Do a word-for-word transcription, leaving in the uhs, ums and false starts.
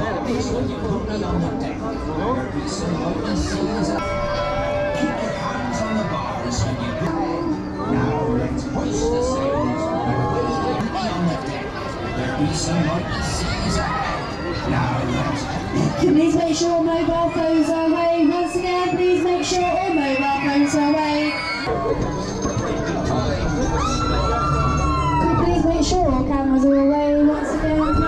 Please make sure all mobile phones are away. Once again, please make sure all mobile phones are away. Please make sure all cameras are away. Once again.